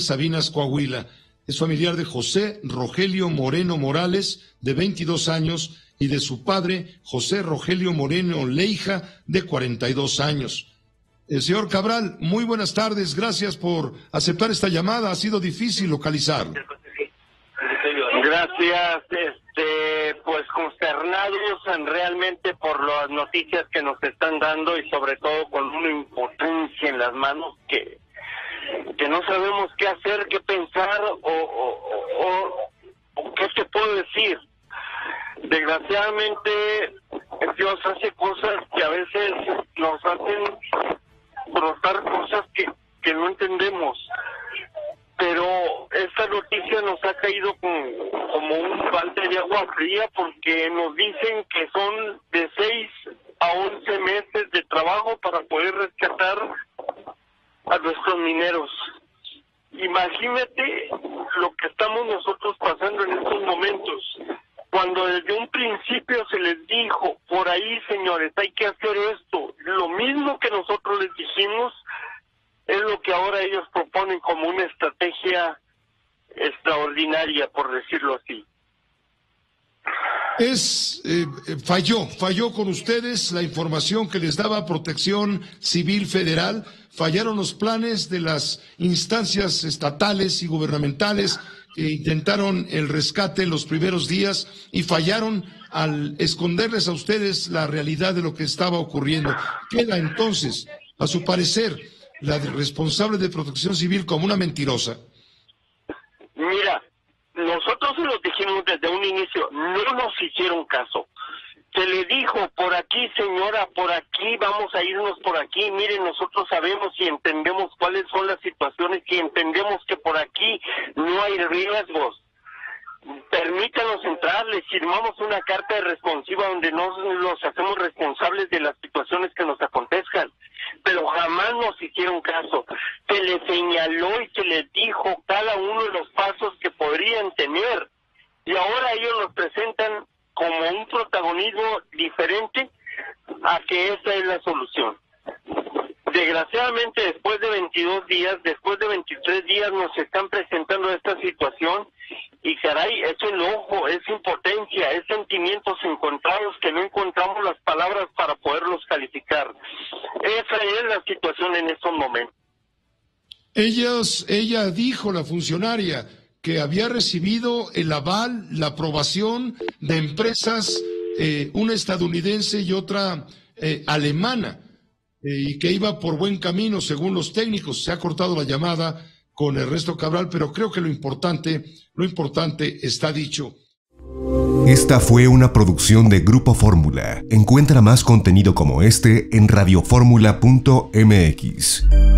Sabinas, Coahuila. Es familiar de José Rogelio Moreno Morales, de 22 años, y de su padre, José Rogelio Moreno Leija, de 42 años. Señor Cabral, muy buenas tardes. Gracias por aceptar esta llamada. Ha sido difícil localizarlo. Gracias, pues consternados realmente por las noticias que nos están dando y sobre todo con una impotencia en las manos que no sabemos qué hacer, qué pensar o qué te puedo decir. Desgraciadamente Dios hace cosas que a veces nos hacen brotar cosas que no entendemos. Pero esta noticia nos ha caído como un balde de agua fría porque nos dicen que son de 6 a 11 meses de trabajo para poder rescatar a nuestros mineros. Imagínate lo que estamos nosotros pasando en estos momentos. Cuando desde un principio se les dijo, por ahí señores, hay que hacer esto, lo mismo que nosotros les dijimos, es lo que ahora ellos proponen como una estrategia extraordinaria, por decirlo así. Falló con ustedes la información que les daba Protección Civil Federal, fallaron los planes de las instancias estatales y gubernamentales que intentaron el rescate en los primeros días y fallaron al esconderles a ustedes la realidad de lo que estaba ocurriendo. Queda entonces, a su parecer, la responsable de Protección Civil como una mentirosa. Mira, nosotros se los dijimos desde un inicio, no nos hicieron caso. Se le dijo, por aquí señora, por aquí, vamos a irnos por aquí. Miren, nosotros sabemos y entendemos cuáles son las situaciones y entendemos que por aquí no hay riesgos. Permítanos entrar, les firmamos una carta de responsiva donde nos hacemos responsables de las situaciones que nos acontezcan. Pero jamás nos hicieron caso. Se les señaló y se les dijo cada uno de los pasos que podrían tener. Y ahora ellos nos presentan como un protagonismo diferente a que esa es la solución. Desgraciadamente, después de 22 días, después de 23 días, nos están presentando esta situación y caray, es enojo, es impotencia, es sentimientos encontrados que no encontramos las palabras para poderlos calificar. Esa es la situación en estos momentos. Ella dijo, la funcionaria, que había recibido el aval, la aprobación de empresas, una estadounidense y otra alemana, y que iba por buen camino según los técnicos. Se ha cortado la llamada con Ernesto Cabral, pero creo que lo importante está dicho. Esta fue una producción de Grupo Fórmula. Encuentra más contenido como este en radioformula.mx.